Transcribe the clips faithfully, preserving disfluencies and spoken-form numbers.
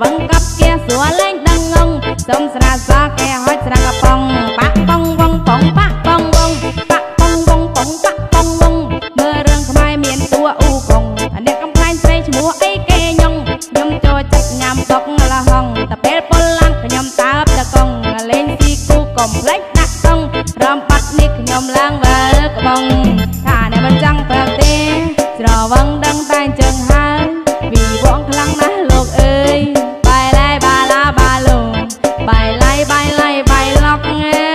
វឹងកប់គេសួរលេងដឹងងងសុំស្រាសគេហុចស្រាកប៉ុងបាក់ប៉ុងវងប៉ុងបាក់ប៉ុងវងបាក់ប៉ុងវងប៉ុងបាក់ប៉ុងវងមើលរឿងខ្មែរមានតួអ៊ូកងអ្នកកំ ស្រីឈ្មោះអីគេញងខ្ញុំចូលចិត្តញ៉ាំបុកលហងតែពេលពលឡាំងខ្ញុំតើបតកងលេងស៊ីគូកុំភ្លេចដាក់កងរំបាត់នេះខ្ញុំឡើងវើក្បងថាអ្នកមិនចង់ប្រាប់ទេស្រវឹងដឹងតែជើងហើយពីវងខ្លាំងណាស់លោកអើយបាយឡៃបាឡាបាឡូបាយឡៃបាយឡៃបាយឡុក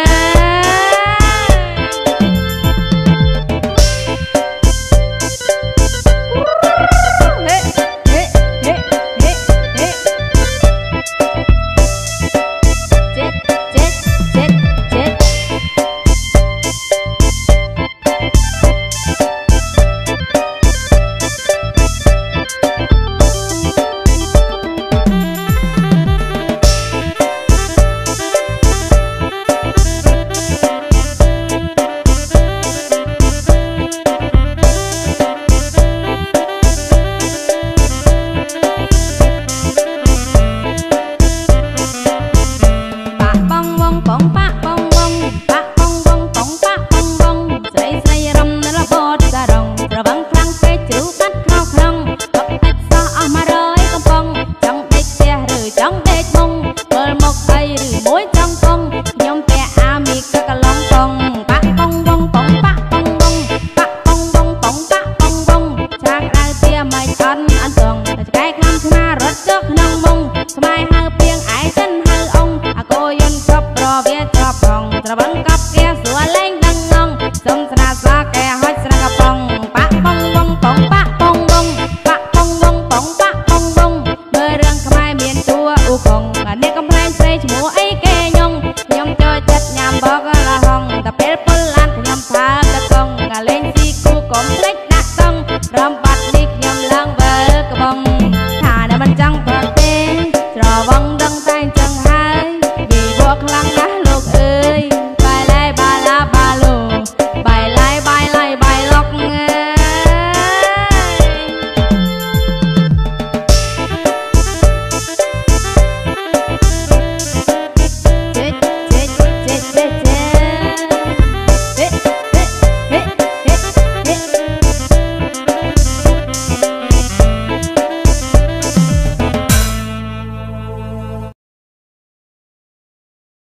ស្រវឹងកប់គេសួរលេងដឹងងងសុំស្រាសគេហុចស្រាកប៉ុងបាក់ប៉ុងវងប៉ុងបាក់ប៉ុងវងបាក់ប៉ុងវងប៉ុងបាក់ប៉ុងវងមើលរឿងខ្មែរមានតួអ៊ូកងអ្នកកំ ស្រីឈ្មោះអីគេ